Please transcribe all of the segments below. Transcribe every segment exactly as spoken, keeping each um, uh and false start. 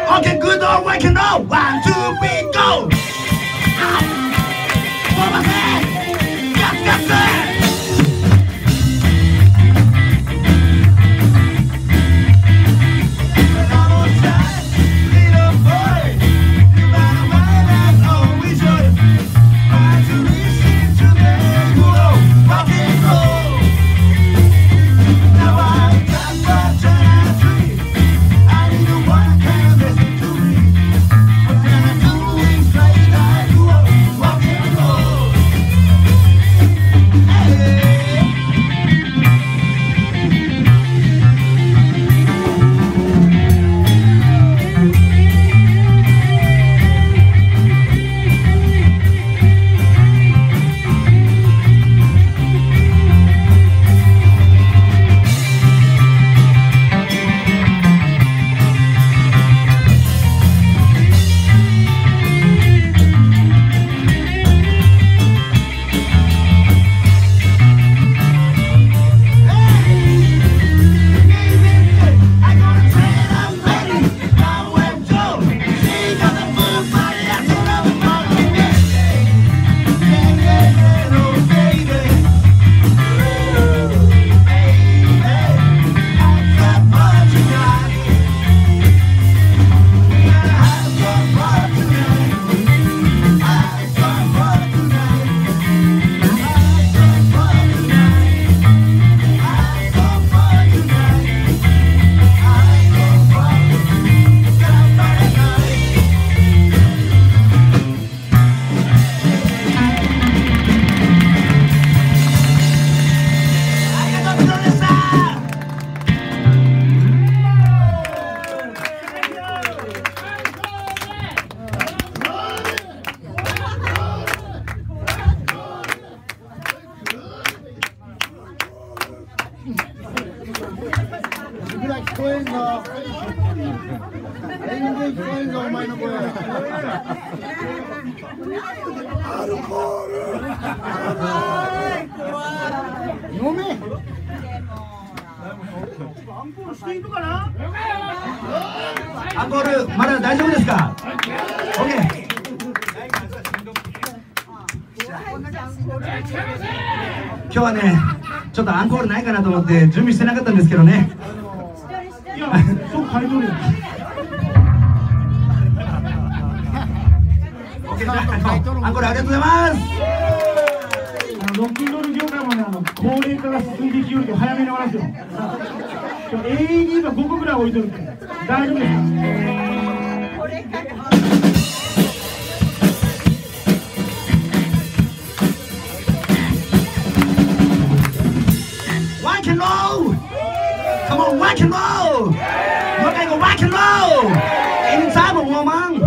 Okay, good or we can know. One, two, three, go. What was that? Got, got that.アンコールまだ大丈夫ですか？ OK。 今日はね、ちょっとアンコールないかなと思って準備してなかったんですけどね。いや、そう書いとるよ。アンコールありがとうございます。ロックンロール業界もね、あの高齢化が進んでいきよるけど早めに終わらせよ。今日 エーイーディー がごこぐらい置いとるんで大丈夫ですか？Rock and roll! Come on, rock and roll! You gotta go rock and roll! Anytime, woman!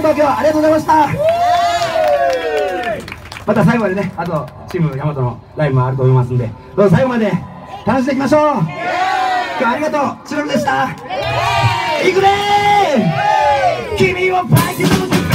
東京ありがとうございました。また最後までね、あとチームヤマトのライブもあると思いますんで、どうぞ最後まで楽しんでいきましょう。今日はありがとう、チロルでした。いくねー、君をパイティブに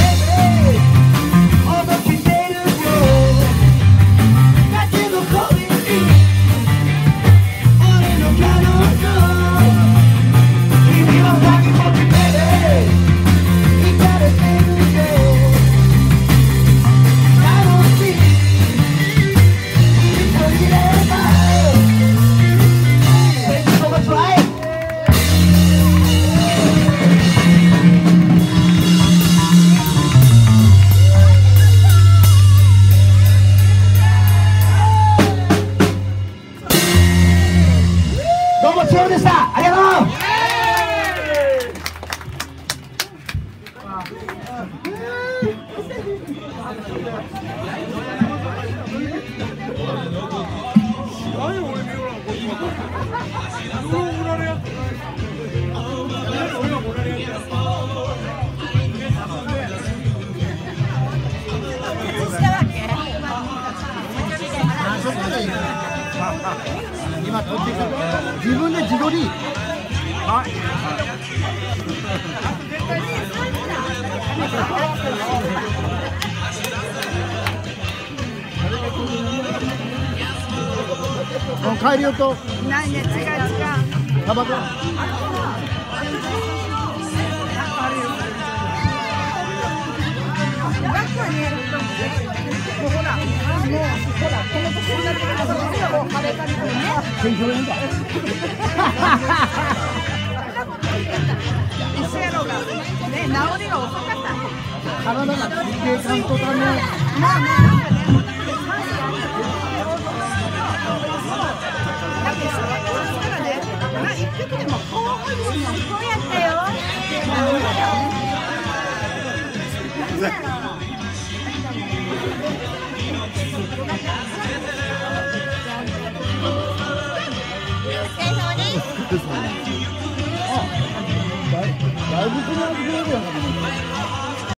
でした。ありがとう。 今撮ってくる。自分で自撮り。はい。帰りよと。ないね、違う違う。タバコ。もうほら、もうほら、この年になってからもう晴れたりとかね。選挙演だ。一緒やろうが、ね、治りが遅かった。体がついていかんとだね。まあね、なんかね、だって仕事をしたらね、まあ一匹でもこう思いますよ。こうやったよ。だいぶ違うやん。